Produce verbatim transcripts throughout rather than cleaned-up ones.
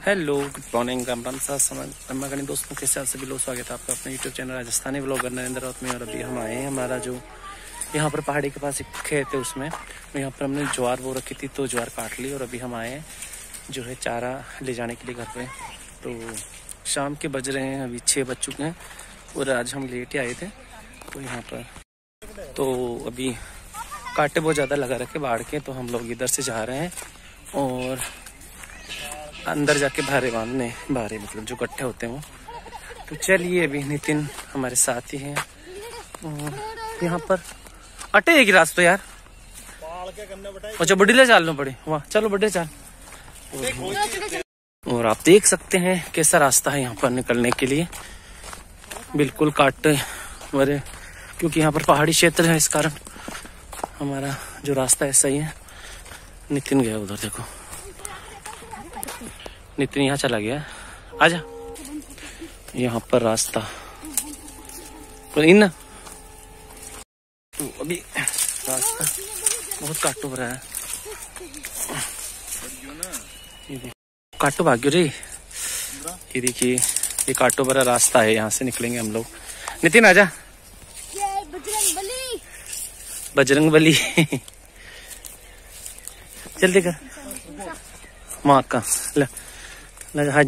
Hello, good morning, Ram Ram सा समय गणी दोस्तों के साथ सभी लोग स्वागत है आपका अपने YouTube channel Rajasthani vlogger Narendra Raut में। और अभी हम आए हैं हमारा जो यहाँ पर पहाड़ी के पास एक खेत है, उसमें यहाँ पर हमने ज्वार वो रखी थी तो ज्वार काट ली और अभी हम आए हैं जो है चारा ले जाने के लिए घर पे। तो शाम के बज रहे हैं, अभी छः बज चुके हैं और आज हम लेट ही आए थे। तो यहाँ पर तो अभी कांटे बहुत ज़्यादा लगा रखे बाढ़ के, तो हम लोग इधर से जा रहे हैं और अंदर जाके भारे बांधने, भारे मतलब जो गट्ठे होते हैं वो। तो चलिए, अभी नितिन हमारे साथ ही हैं और यहाँ पर अटे एक रास्ता यार, अच्छा बड़ीले चाल लो पड़े, वाह चलो बड़े चाल। और आप देख सकते हैं कैसा रास्ता है यहाँ पर निकलने के लिए, बिल्कुल काटे भरे, क्योंकि यहाँ पर पहाड़ी क्षेत्र है, इस कारण हमारा जो रास्ता ऐसा ही है। नितिन गया उधर, देखो नितिन यहाँ चला गया, आजा। यहाँ पर रास्ता तो इन तो अभी रास्ता बहुत काटो भरा है, काटो भाग्यो रे। ये देखिए, ये काटो भरा रास्ता है, यहाँ से निकलेंगे हम लोग। नितिन आजा, बजरंग बली जल्दी कर माँ का ले हाज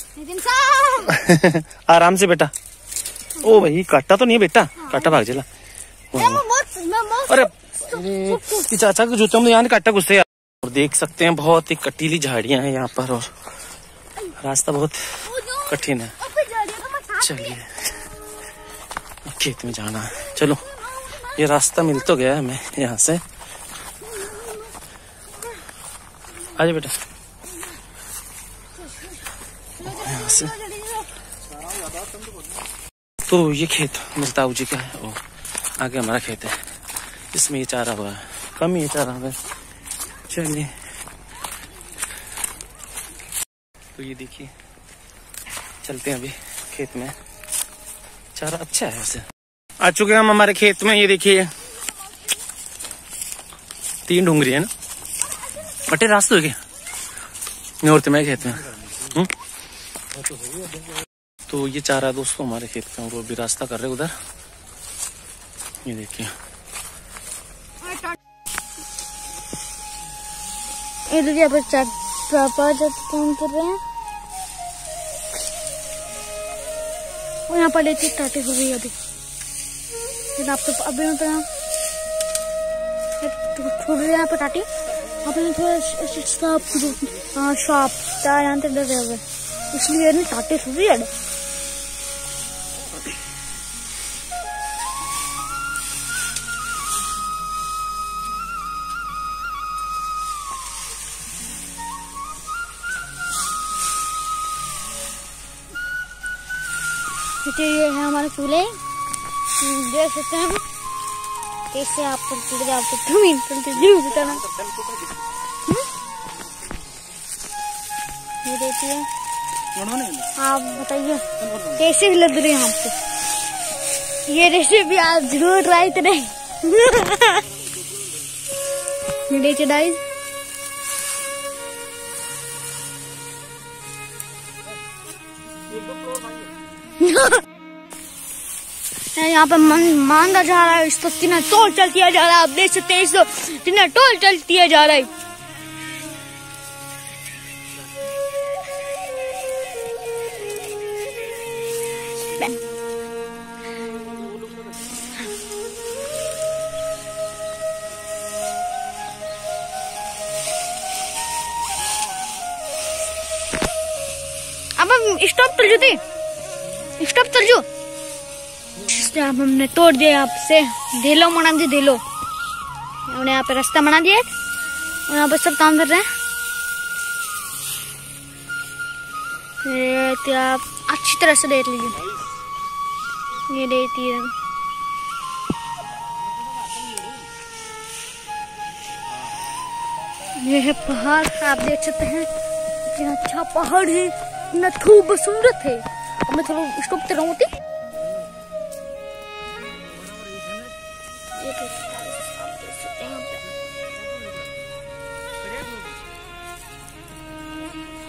आराम से बेटा। ओ भाई काटा तो नहीं है बेटा, काटा भाग चला। अरे चाचा के जूते में यहाँ काटा गुस्से। और देख सकते हैं बहुत ही कटीली झाड़ियां हैं यहाँ पर और रास्ता बहुत कठिन है। चलिए खेत में जाना है, चलो ये रास्ता मिल तो गया हमें यहाँ से। आजा बेटा, यहाँ से तो ये खेत मिलता जी का है और आगे हमारा खेत है, इसमें ये चारा हुआ है, कम ही ये चारा हुआ है। चलिए तो ये देखिए, चलते हैं अभी खेत में, चारा अच्छा है वैसे। आ चुके हैं हम हमारे खेत में, ये देखिए तीन डूंगरी है ना, बटे रास्ते हो गए और मैं खेत में। हुँ? तो ये चारा दोस्तों हमारे खेत में, वो भी रास्ता कर रहे उधर, ये देखिए। इधर यहाँ पर चार पाँच काम कर रहे हैं और यहाँ पर लेती टाटे हो गई अभी। फिर आप तो अभी मतलब छोड़ रहे हैं यहाँ पर टाटी, आपने थोड़ा शॉप शॉप यहाँ तक डर रहे, इसलिए ना टाटे हो रही है। ये है हमारे चूल्हे, देख सकते हैं कैसे आप चलते आपको जमीन चलती जीव बताना। ये देखिए, आप बताइए कैसे लग रही है आपको ये रेसिपी, आप जरूर ट्राई करें। देखिए गाइस, यहाँ पे मांगा जा रहा है, इसको तीना टोल चलती जा रहा है, आप देख सकते हैं इसको तीना टोल चलती जा रहा है। अब हम स्टॉप चल जाते, स्टॉप चल जो आप हमने तोड़ दिया, आपसे ढेलो बना दिए, ढेलो हमने यहाँ पे रास्ता बना दिया और यहाँ पे सब काम कर रहे हैं। तो आप अच्छी तरह से देख लीजिए, ये देखिए ये है पहाड़, आप देख सकते हैं कितना अच्छा पहाड़ है, इतना खूब सुंदर है। अब मैं थोड़ा स्टॉप कर रहा हूँ,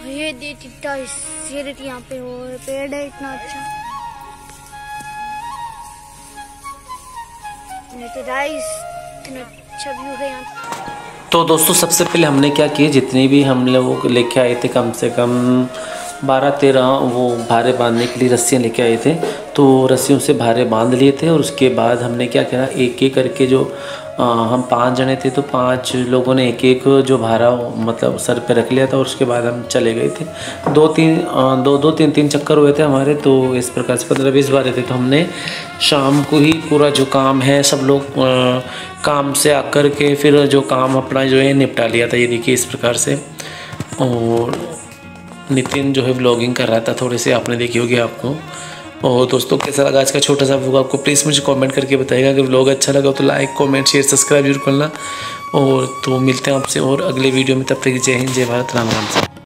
ये देख इतना शेर यहाँ पे और पेड़ है इतना अच्छा। तो गाइस इतना अच्छा व्यू है यहाँ। तो दोस्तों सबसे पहले हमने क्या किया, जितने भी हम लोग लेके आए थे कम से कम बारह तेरह वो भारे बांधने के लिए रस्सियाँ लेके आए थे, तो रस्सियों से भारे बांध लिए थे। और उसके बाद हमने क्या किया, एक एक करके जो आ, हम पांच जने थे तो पांच लोगों ने एक एक जो भारा मतलब सर पे रख लिया था और उसके बाद हम चले गए थे। दो तीन आ, दो दो तीन तीन चक्कर हुए थे हमारे, तो इस प्रकार से पंद्रह बीस बारे थे। तो हमने शाम को ही पूरा जो काम है सब लोग आ, काम से आकर के फिर जो काम अपना जो है निपटा लिया था। ये देखिए इस प्रकार से। और नितिन जो है व्लॉगिंग कर रहा था थोड़े से, आपने देखी होगी आपको। और दोस्तों कैसा लगा आज का छोटा सा व्लॉग आपको, प्लीज़ मुझे कमेंट करके बताइएगा। अगर व्लॉग अच्छा लगा तो लाइक कमेंट शेयर सब्सक्राइब जरूर करना। और तो मिलते हैं आपसे और अगले वीडियो में, तब तक जय हिंद जय भारत राम राम।